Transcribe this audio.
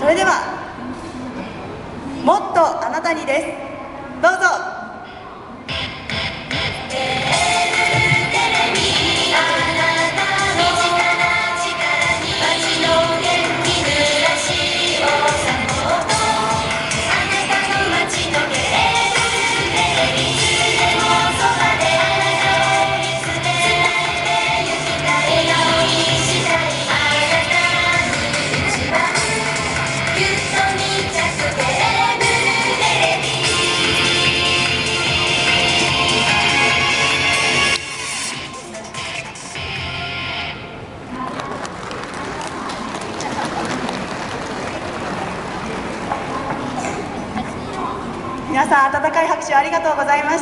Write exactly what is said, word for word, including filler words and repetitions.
それではもっとあなたにです。どうぞ。皆さん温かい拍手ありがとうございました。